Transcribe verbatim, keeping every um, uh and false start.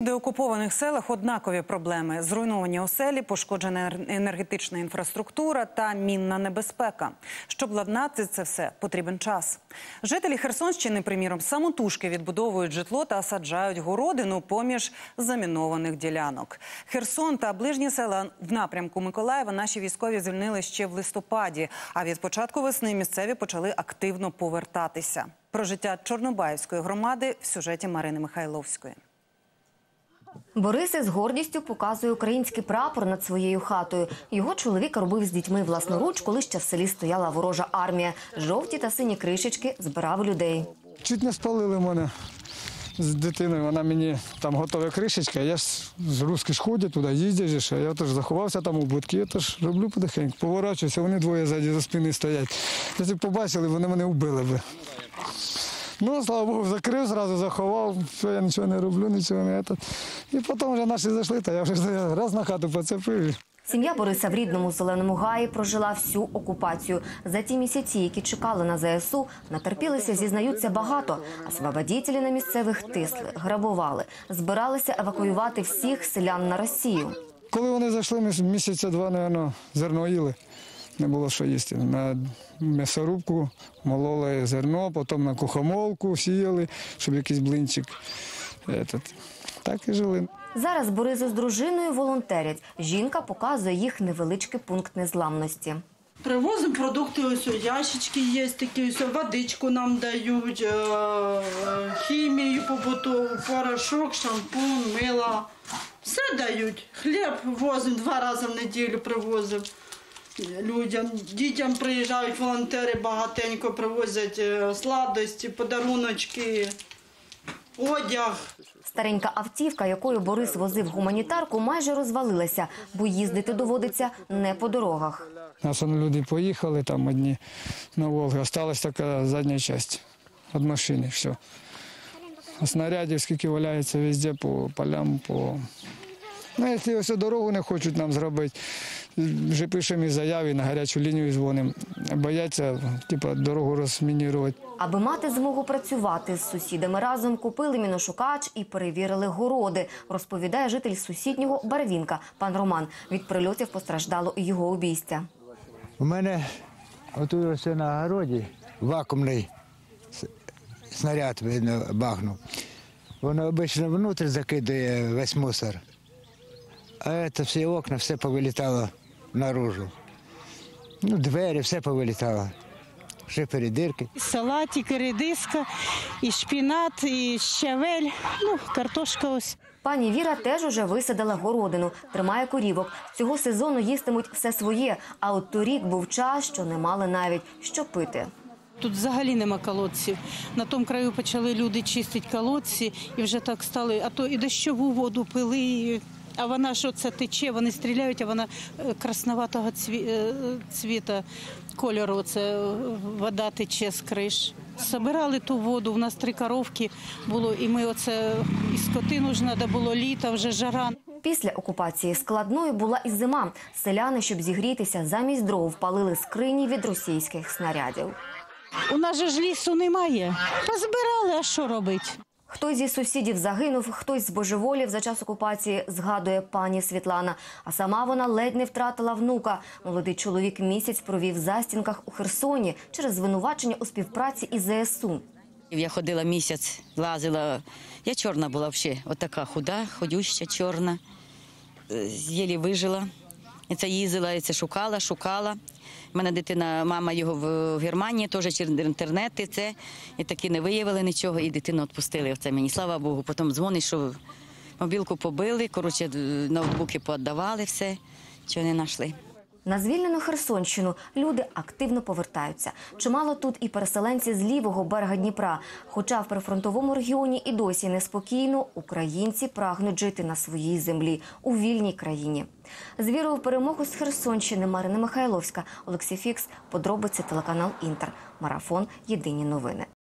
В деокупованих селах однакові проблеми – зруйновані оселі, пошкоджена енергетична інфраструктура та мінна небезпека. Щоб ладнати це все, потрібен час. Жителі Херсонщини, приміром, самотужки відбудовують житло та саджають городину поміж замінованих ділянок. Херсон та ближні села в напрямку Миколаєва наші військові звільнили ще в листопаді, а від початку весни місцеві почали активно повертатися. Про життя Чорнобаївської громади в сюжеті Марини Михайловської. Борис із гордістю показує український прапор над своєю хатою. Його чоловік робив з дітьми власноруч, коли ще в селі стояла ворожа армія. Жовті та сині кришечки збирав людей. Чуть не спалили мене з дитиною. Вона мені там готова кришечка. Я ж з русських ходять туди, їздять, а я теж заховався там у будки. Я теж роблю потихеньку, поворачуюся, вони двоє ззаді за спини стоять. Якщо побачили, вони мене вбили би. Ну, слава Богу, закрив, зразу заховав, що я нічого не роблю, нічого не це. І потім вже наші зайшли, та я вже раз на хату поцепив. Сім'я Бориса в рідному Зеленому Гаї прожила всю окупацію. За ті місяці, які чекали на зе ес у, натерпілися, зізнаються, багато. Освободітелі на місцевих тисли, грабували, збиралися евакуювати всіх селян на Росію. Коли вони зайшли, місяця два, мабуть, зерно їли. Не було що їсти. На м'ясорубку мололи зерно, потім на кухомолку сіяли, щоб якийсь блинчик. Так і жили. Зараз Борис з дружиною волонтерять. Жінка показує їх невеличкий пункт незламності. Привозимо продукти, ось ящички є такі, ось водичку нам дають, хімію побутову, порошок, шампунь, мило. Все дають. Хліб возимо, два рази в неділю привозимо людям. Дітям приїжджають волонтери, багатенько привозять сладості, подаруночки, одяг. Старенька автівка, якою Борис возив гуманітарку, майже розвалилася, бо їздити доводиться не по дорогах. Нас люди поїхали, там одні на Волгу. Осталась така задня частина від машини, все. А снарядів скільки валяється везде по полям, по... Ну, якщо ось дорогу не хочуть нам зробити, вже пишемо і заяви, на гарячу лінію дзвонимо. Бояться, типу, дорогу розмінірувати. Аби мати змогу працювати з сусідами разом, купили міношукач і перевірили городи, розповідає житель сусіднього Барвінка, пан Роман. Від прильотів постраждало і його обійстя. У мене отут ось на городі вакуумний снаряд, видно, бахнув. Воно обично внутрі закидає весь мусор. А це всі окна, все повилітало наружу. Ну, двері, все повилітало. Шифери, дирки. Салатик, і редиска, і шпінат, і щавель, ну, картошка ось. Пані Віра теж уже висадила городину, тримає корівок. Цього сезону їстимуть все своє, а от торік був час, що не мали навіть що пити. Тут взагалі нема колодців. На тому краю почали люди чистити колодці і вже так стали, а то і дощову воду пили, і... А вона що це тече, вони стріляють, а вона красноватого цвіта, кольору, це вода тече з криш. Собирали ту воду, у нас три коровки було, і ми оце, і скотину ж треба було, літо, вже жара. Після окупації складною була і зима. Селяни, щоб зігрітися, замість дров палили скрині від російських снарядів. У нас же ж лісу немає, позбирали, а що робити? Хтось зі сусідів загинув, хтось збожеволів за час окупації, згадує пані Світлана. А сама вона ледь не втратила внука. Молодий чоловік місяць провів в застінках у Херсоні через звинувачення у співпраці із зе ес у. Я ходила місяць, лазила. Я чорна була взагалі, отака худа, ходюща, чорна. Єлі вижила. І це їздила, і це шукала, шукала. У мене дитина, мама його в Германії, теж через інтернет, і це, і таки не виявили нічого, і дитину відпустили. Оце мені, слава Богу. Потім дзвонить, що мобілку побили, коротше, ноутбуки пооддавали, все, чого не знайшли. На звільнену Херсонщину люди активно повертаються. Чимало тут і переселенці з лівого берега Дніпра. Хоча в прифронтовому регіоні і досі неспокійно, українці прагнуть жити на своїй землі, у вільній країні. З вірою в перемогу з Херсонщини Марина Михайловська, Олексій Фікс, подробиці телеканал Інтер. Марафон. Єдині новини.